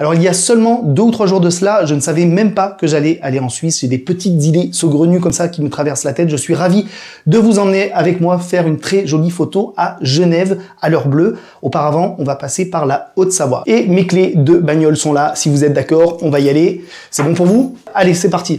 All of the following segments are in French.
Alors il y a seulement 2 ou 3 jours de cela, je ne savais même pas que j'allais aller en Suisse. J'ai des petites idées saugrenues comme ça qui me traversent la tête. Je suis ravi de vous emmener avec moi faire une très jolie photo à Genève, à l'heure bleue. Auparavant, on va passer par la Haute-Savoie. Et mes clés de bagnole sont là. Si vous êtes d'accord, on va y aller. C'est bon pour vous? Allez, c'est parti.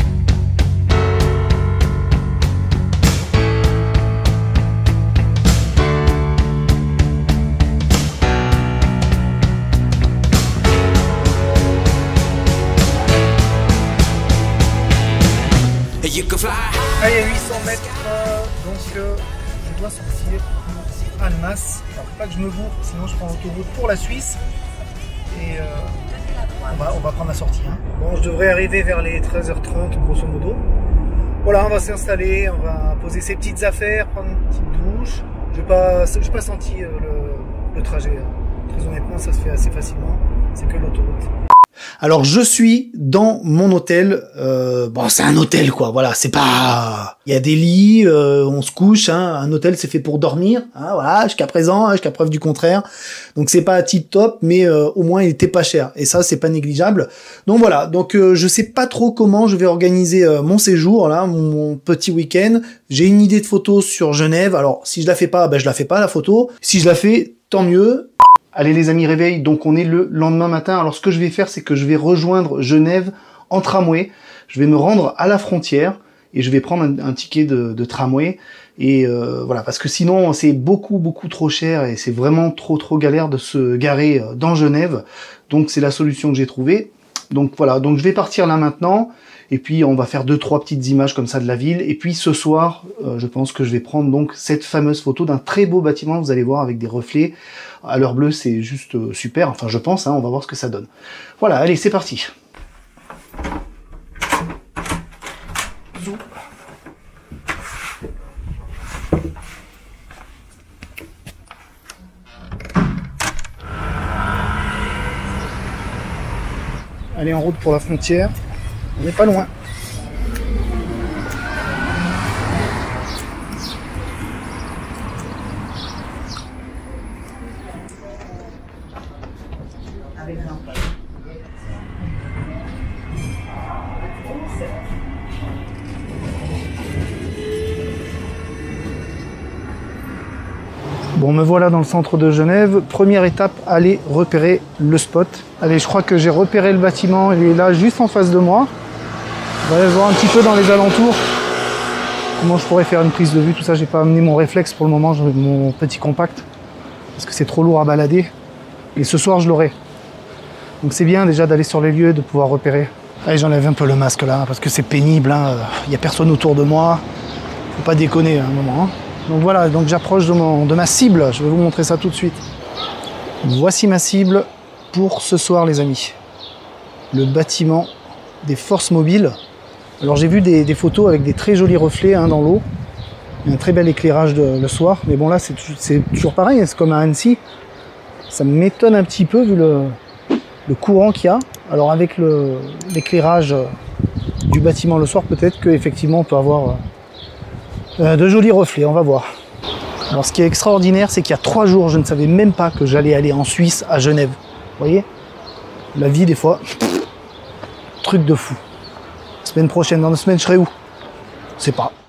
Allez, 800 mètres, donc je dois sortir pour Annemasse. Alors pas que je me bourre, sinon je prends l'autoroute pour la Suisse. Et on va prendre la sortie. Hein. Bon, je devrais arriver vers les 13h30 grosso modo. Voilà, on va s'installer, on va poser ses petites affaires, prendre une petite douche. Je n'ai pas senti le trajet. Très honnêtement, ça se fait assez facilement. C'est que l'autoroute. Alors je suis dans mon hôtel, bon c'est un hôtel quoi, voilà, c'est pas... Il y a des lits, on se couche, hein. Un hôtel c'est fait pour dormir, hein, voilà, jusqu'à présent, hein, jusqu'à preuve du contraire, donc c'est pas tip top, mais au moins il était pas cher, et ça c'est pas négligeable. Donc voilà, donc je sais pas trop comment je vais organiser mon séjour, là, mon petit week-end. J'ai une idée de photo sur Genève, alors si je la fais pas, ben je la fais pas la photo, si je la fais, tant mieux. Allez les amis, réveil, donc on est le lendemain matin. Alors ce que je vais faire, c'est que je vais rejoindre Genève en tramway. Je vais me rendre à la frontière et je vais prendre un ticket de tramway. Et voilà, parce que sinon c'est beaucoup trop cher et c'est vraiment trop galère de se garer dans Genève. Donc c'est la solution que j'ai trouvée. Donc voilà, donc je vais partir là maintenant. Et puis on va faire 2-3 petites images comme ça de la ville. Et puis ce soir, je pense que je vais prendre donc cette fameuse photo d'un très beau bâtiment, vous allez voir, avec des reflets. À l'heure bleue, c'est juste super. Enfin, je pense, hein, on va voir ce que ça donne. Voilà, allez, c'est parti. Zou. Allez, en route pour la frontière. On n'est pas loin. Bon, me voilà dans le centre de Genève. Première étape, aller repérer le spot. Allez, je crois que j'ai repéré le bâtiment. Il est là, juste en face de moi. On va aller voir un petit peu dans les alentours. Comment je pourrais faire une prise de vue, tout ça. J'ai pas amené mon réflexe pour le moment, j'ai mon petit compact. Parce que c'est trop lourd à balader. Et ce soir, je l'aurai. Donc c'est bien déjà d'aller sur les lieux, de pouvoir repérer. Allez, j'enlève un peu le masque là, parce que c'est pénible. Hein. Il n'y a personne autour de moi. Faut pas déconner à un moment. Hein. Donc voilà, donc j'approche de ma cible. Je vais vous montrer ça tout de suite. Voici ma cible pour ce soir, les amis. Le bâtiment des forces mobiles. Alors j'ai vu des photos avec des très jolis reflets hein, dans l'eau. Il y a un très bel éclairage le soir. Mais bon là, c'est toujours pareil. C'est comme à Annecy. Ça m'étonne un petit peu vu le courant qu'il y a. Alors avec l'éclairage du bâtiment le soir, peut-être qu'effectivement on peut avoir de jolis reflets, on va voir. Alors ce qui est extraordinaire, c'est qu'il y a 3 jours, je ne savais même pas que j'allais aller en Suisse, à Genève. Vous voyez? La vie des fois, truc de fou. La semaine prochaine, dans 2 semaines, je serai où? Je sais pas.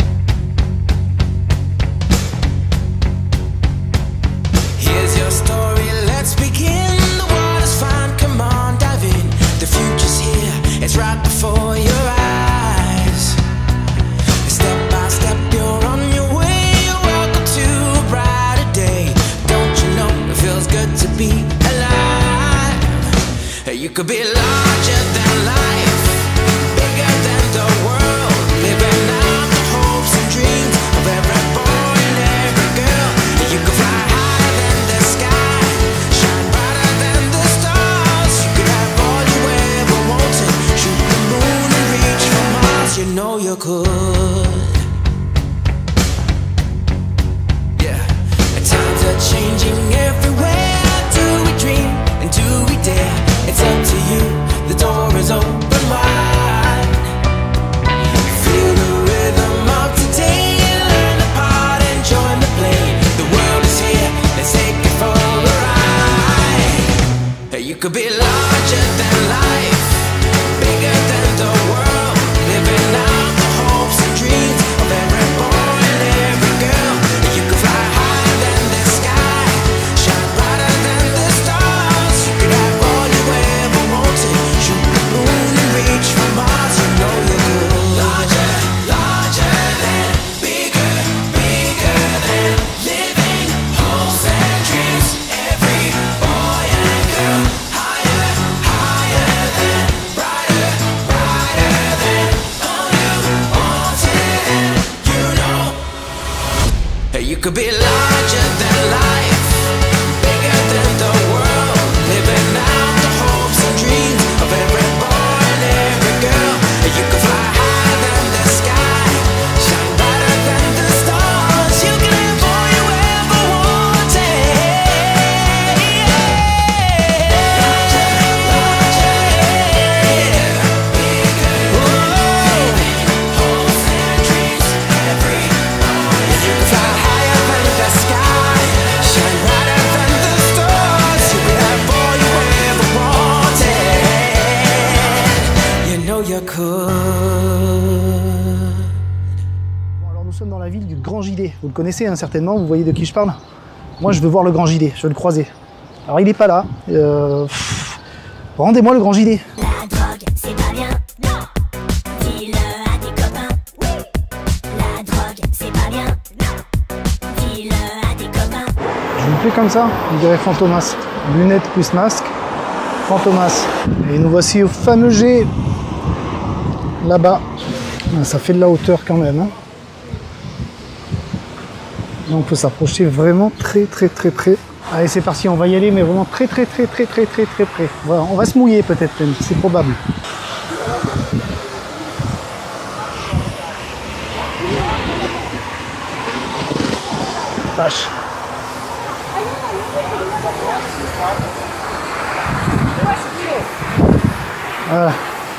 You could be larger than life, bigger than the world, living out the hopes and dreams of every boy and every girl. You could fly higher than the sky, shine brighter than the stars. You could have all you ever wanted, shoot the moon and reach for Mars. You know you could. Yeah, times are changing everywhere. Do we dream and do we dare? It's up to you, the door is open. could be larger than life, bigger than the world, living out the hopes and dreams of every boy and every girl. You could fly higher than the sky, shine brighter than the stars. You could have all you ever wanted, shoot the moon and reach for Mars. You know you could. Larger, larger than, bigger, bigger than, living hopes and dreams. Every boy and girl, higher, higher than, brighter, brighter than, all you wanted, and you know. Hey, you could be larger than life, bigger than the world, living out the hopes and dreams of every boy and every girl. Hey, you could fly higher than the sky, shine brighter than the stars. You can have all you ever wanted. Larger, larger, bigger, living hopes and dreams. Every boy, you can fly higher than the sky, shine brighter than the stars. You can have all you ever wanted. You know you could. Bon, alors nous sommes dans la ville du Grand Gilet. Vous le connaissez hein, certainement, vous voyez de qui je parle. Moi je veux voir le Grand Gilet, je veux le croiser. Alors il est pas là. Rendez-moi le Grand Gilet. La drogue, c'est pas bien, non. Dis-le à tes copains, oui. La drogue, c'est pas bien, non. Dis-le à tes copains. Je vous plais comme ça, on dirait Fantomas. Lunettes plus masque, Fantomas. Et nous voici au fameux G. Là-bas. Ah, ça fait de la hauteur quand même. Hein. Là, on peut s'approcher vraiment très très très près. Allez c'est parti, on va y aller mais vraiment très très très très très très très près. Voilà, on va se mouiller peut-être même, c'est probable. Vache. Voilà.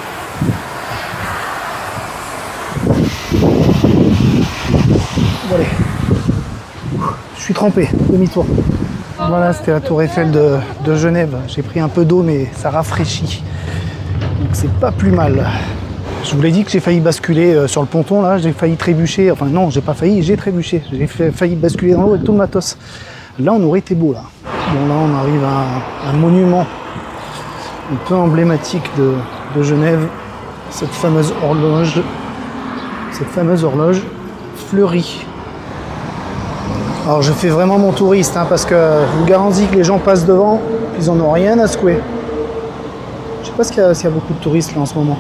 Bon, allez. Je suis trempé, demi-tour. Voilà, c'était la tour Eiffel de Genève. J'ai pris un peu d'eau, mais ça rafraîchit. Donc c'est pas plus mal. Je vous l'ai dit que j'ai failli basculer sur le ponton, là. J'ai failli trébucher. Enfin non, j'ai pas failli, j'ai trébuché. J'ai failli basculer dans l'eau avec tout le matos. Là, on aurait été beau, là. Bon, là, on arrive à un monument un peu emblématique de Genève. Cette fameuse horloge fleurie. Alors je fais vraiment mon touriste hein, parce que je vous garantis que les gens passent devant, ils en ont rien à secouer. Je sais pas s'il y a beaucoup de touristes là en ce moment.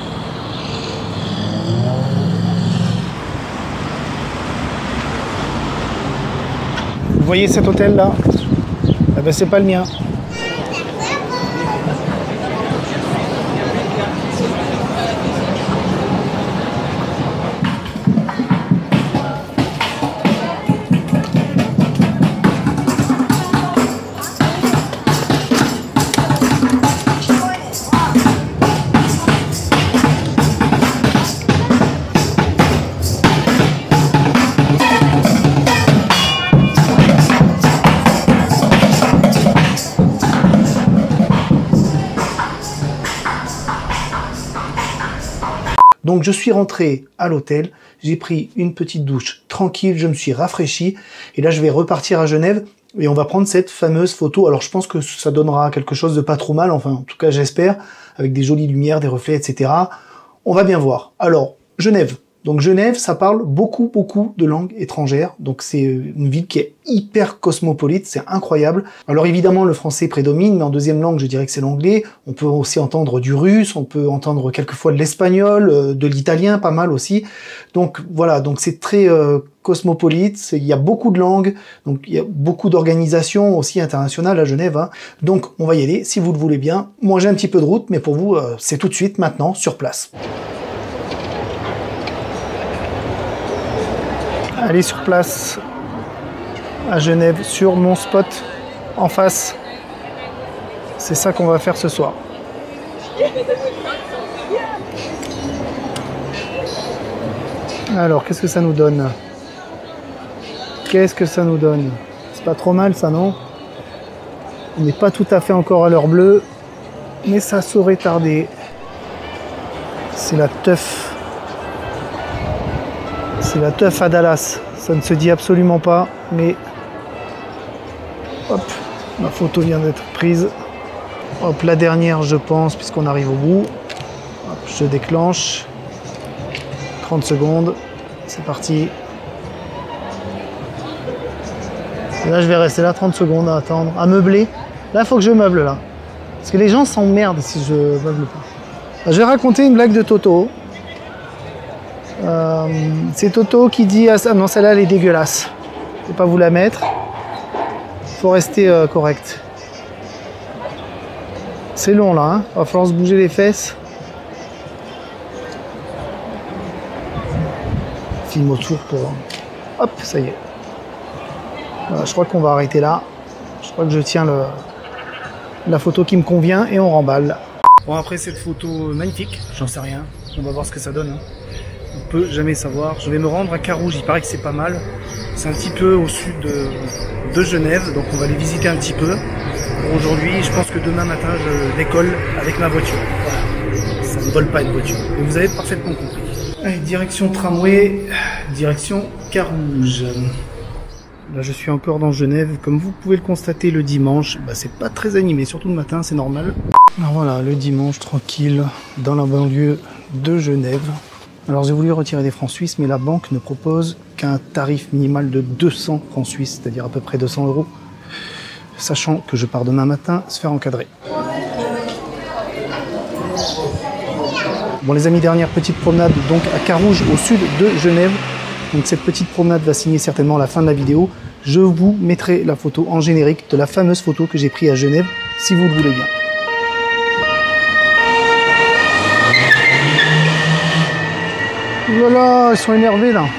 Vous voyez cet hôtel là? Eh ben c'est pas le mien. Donc je suis rentré à l'hôtel, j'ai pris une petite douche tranquille, je me suis rafraîchi et là je vais repartir à Genève et on va prendre cette fameuse photo. Alors je pense que ça donnera quelque chose de pas trop mal, enfin en tout cas j'espère, avec des jolies lumières, des reflets, etc. On va bien voir. Alors Genève. Donc Genève, ça parle beaucoup de langues étrangères. Donc c'est une ville qui est hyper cosmopolite, c'est incroyable. Alors évidemment, le français prédomine, mais en deuxième langue, je dirais que c'est l'anglais. On peut aussi entendre du russe, on peut entendre quelquefois de l'espagnol, de l'italien, pas mal aussi. Donc voilà, donc c'est très cosmopolite, il y a beaucoup de langues, donc il y a beaucoup d'organisations aussi internationales à Genève. Hein. Donc on va y aller, si vous le voulez bien. Moi j'ai un petit peu de route, mais pour vous, c'est tout de suite, maintenant, sur place. Aller sur place à Genève, sur mon spot en face. C'est ça qu'on va faire ce soir. Alors, qu'est-ce que ça nous donne? Qu'est-ce que ça nous donne? C'est pas trop mal ça, non? On n'est pas tout à fait encore à l'heure bleue, mais ça saurait tarder. C'est la teuf. C'est la teuf à Dallas. Ça ne se dit absolument pas, mais hop, ma photo vient d'être prise. Hop, la dernière, je pense, puisqu'on arrive au bout. Hop, je déclenche. 30 secondes. C'est parti. Et là, je vais rester là 30 secondes à attendre, à meubler. Là, il faut que je meuble, là. Parce que les gens s'emmerdent si je meuble pas. Je vais raconter une blague de Toto. C'est Toto qui dit ah non, celle-là elle est dégueulasse, je ne vais pas vous la mettre, faut rester correct. C'est long là, hein, va falloir se bouger les fesses. Film autour pour... Hop, ça y est. Voilà, je crois qu'on va arrêter là. Je crois que je tiens la photo qui me convient et on remballe. Bon, après cette photo magnifique, j'en sais rien, on va voir ce que ça donne. Hein. On peut jamais savoir. Je vais me rendre à Carouge, il paraît que c'est pas mal. C'est un petit peu au sud de Genève, donc on va les visiter un petit peu. Pour aujourd'hui, je pense que demain matin, je décolle avec ma voiture. Voilà. Ça ne vole pas une voiture. Et vous avez parfaitement compris. Allez, direction tramway, direction Carouge. Là, je suis encore dans Genève. Comme vous pouvez le constater, le dimanche, bah, c'est pas très animé, surtout le matin, c'est normal. Alors voilà, le dimanche, tranquille, dans la banlieue de Genève. Alors j'ai voulu retirer des francs suisses, mais la banque ne propose qu'un tarif minimal de 200 francs suisses, c'est-à-dire à peu près 200 €, sachant que je pars demain matin se faire encadrer. Bon les amis, dernière petite promenade donc à Carouge, au sud de Genève. Donc cette petite promenade va signer certainement la fin de la vidéo. Je vous mettrai la photo en générique de la fameuse photo que j'ai prise à Genève, si vous le voulez bien. Voilà, ils sont énervés là.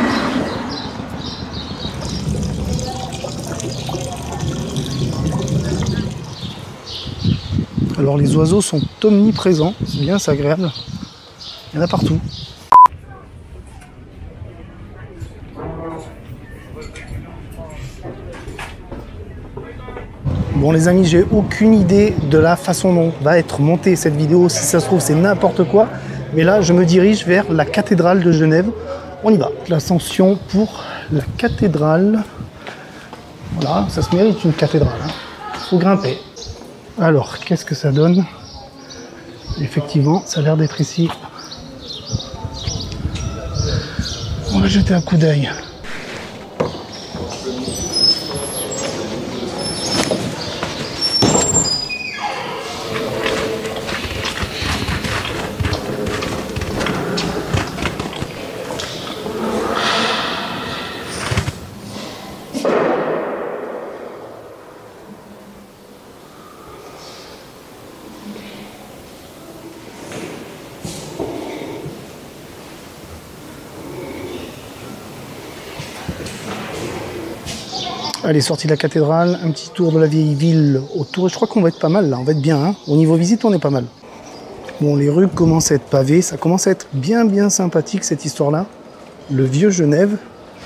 Alors les oiseaux sont omniprésents, c'est bien, c'est agréable. Il y en a partout. Bon les amis, j'ai aucune idée de la façon dont va être montée cette vidéo. Si ça se trouve, c'est n'importe quoi. Mais là, je me dirige vers la cathédrale de Genève. On y va. L'ascension pour la cathédrale. Voilà, ça se mérite une cathédrale. Il faut grimper. Alors, qu'est-ce que ça donne? Effectivement, ça a l'air d'être ici. On va jeter un coup d'œil. Allez, sortie de la cathédrale, un petit tour de la vieille ville autour. Je crois qu'on va être pas mal là, on va être bien. Hein. Au niveau visite, on est pas mal. Bon, les rues commencent à être pavées, ça commence à être bien sympathique cette histoire-là. Le vieux Genève.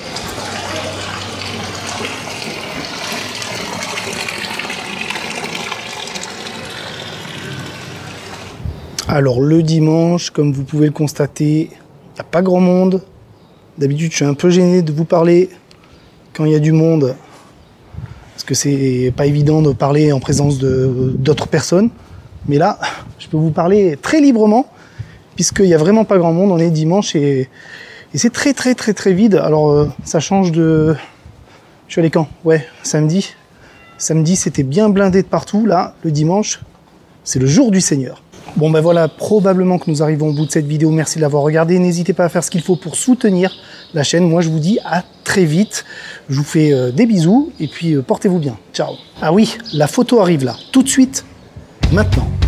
Alors le dimanche, comme vous pouvez le constater, il n'y a pas grand monde. D'habitude, je suis un peu gêné de vous parler quand il y a du monde. Parce que c'est pas évident de parler en présence d'autres personnes. Mais là, je peux vous parler très librement, puisqu'il n'y a vraiment pas grand monde. On est dimanche et c'est très vide. Alors, ça change de... Je suis allé quand? Ouais, samedi. Samedi, c'était bien blindé de partout. Là, le dimanche, c'est le jour du Seigneur. Bon ben voilà, probablement que nous arrivons au bout de cette vidéo. Merci de l'avoir regardé. N'hésitez pas à faire ce qu'il faut pour soutenir la chaîne. Moi, je vous dis à très vite. Je vous fais des bisous et puis portez-vous bien. Ciao. Ah oui, la photo arrive là, tout de suite, maintenant.